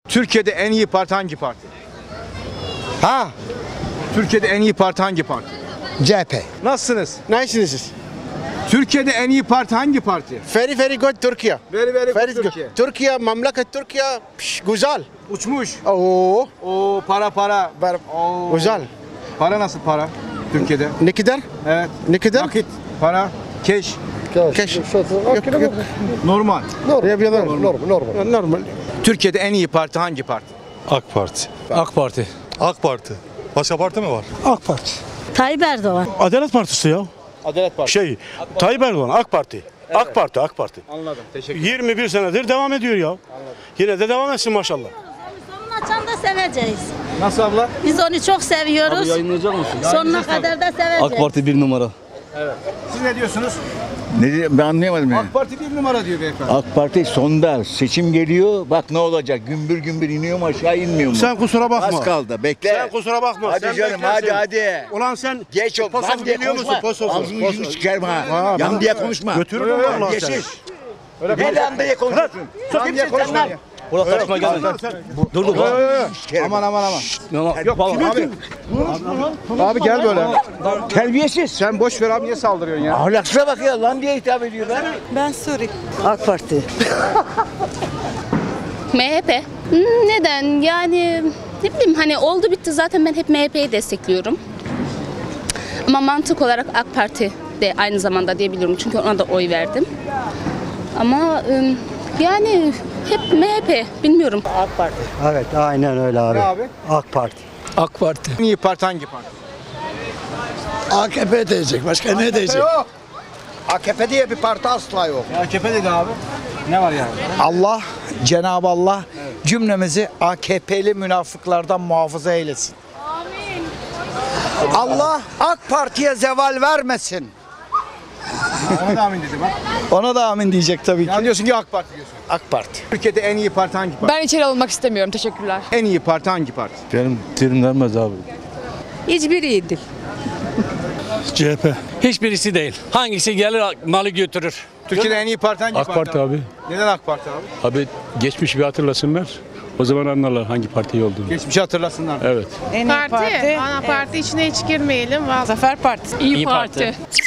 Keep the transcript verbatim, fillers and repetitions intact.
Türkiye'de en iyi parti hangi parti? Ha? Türkiye'de en iyi parti hangi parti? C H P. Nasılsınız? Nasılsınız siz? Türkiye'de en iyi parti hangi parti? Very very good Türkiye. Very very Very good good. Türkiye. Türkiye, memleket Türkiye. Pş, güzel. Uçmuş. Oo. Oo para para. Ber- Oo. Güzel. Para nasıl para? Türkiye'de. Ne kadar? Evet. Ne kadar? Nakit, para, cash. Keş. Yok, yok. Normal. Normal. Normal. Normal. Normal. Türkiye'de en iyi parti hangi parti? AK Parti. AK Parti. AK Parti. Başka parti mi var? AK Parti. Tayyip Erdoğan. Adalet Partisi ya. Adalet Partisi. Şey, Tayyip Erdoğan AK Parti. AK Parti, AK Parti. Anladım. Teşekkür ederim. yirmi bir senedir devam ediyor ya. Yine de devam etsin maşallah. Sonuna açan da seveceğiz. Nasıl abla? Biz onu çok seviyoruz. Yayınlayacak mısın? Sonuna kadar da seveceğiz. AK Parti bir numara. Siz ne diyorsunuz? Ne diyor? Ben anlayamadım ya. AK Parti bir numara diyor beyefendi. AK Parti sonda seçim geliyor. Bak ne olacak? Gümbür gümbür iniyor mu aşağı inmiyor mu? Sen kusura bakma. Az kaldı. Bekle. Sen kusura bakma. Hadi sen canım beklersin. hadi hadi. Ulan sen Geç ol. Posofu Lan diye biliyor musun? konuşma. Posofu. Ağzını yüzünü Posofu. çıkarma ha. Ha, Yan ben- diye konuşma. Götürürüm Lan vallahi geçiş. seni. Ne lan diye konuşuyorsun? Lan diye konuşma. Burada tartışma geldi. Dur dur. Aman aman aman. Yok Abi. Abi gel böyle. Terbiyesiz. Sen boş ver abi, niye saldırıyorsun ya? Ahlaksıza bak ya. Lan diye hitap ediyorlar. Ben Suri. AK Parti. M H P. Hmm, Neden? Yani ne bileyim hani oldu bitti zaten ben hep M H P'yi destekliyorum. Ama mantık olarak AK Parti de aynı zamanda diyebiliyorum çünkü ona da oy verdim. Ama ım, yani hep M H P bilmiyorum. AK Parti. Evet aynen öyle abi. Ne abi? AK Parti. AK Parti. En iyi parti hangi parti? A K P diyecek. Başka ne diyecek? Yok. A K P diye bir parti asla yok. A K P dedi abi. Ne var yani? Allah, Cenab-ı Allah cümlemizi A K P'li münafıklardan muhafaza eylesin. Allah AK Parti'ye zeval vermesin. Ona da amin dedi bak. Ona da amin diyecek tabii ki. Yani diyorsun ki AK Parti diyorsun. AK Parti. Türkiye'de en iyi parti hangi parti? Ben içeri alınmak istemiyorum. Teşekkürler. En iyi parti hangi parti? Benim dilim vermez abi. Hiçbiri iyidir. C H P. Hiçbirisi değil. Hangisi gelir malı götürür. Türkiye'de en iyi parti hangi AK Parti abi. Neden AK Parti abi? Abi geçmiş bir hatırlasınlar. O zaman anlarlar hangi parti olduğunu. Geçmişi hatırlasınlar. Evet. Parti, ana parti içine hiç girmeyelim. Zafer Partisi. İyi Parti.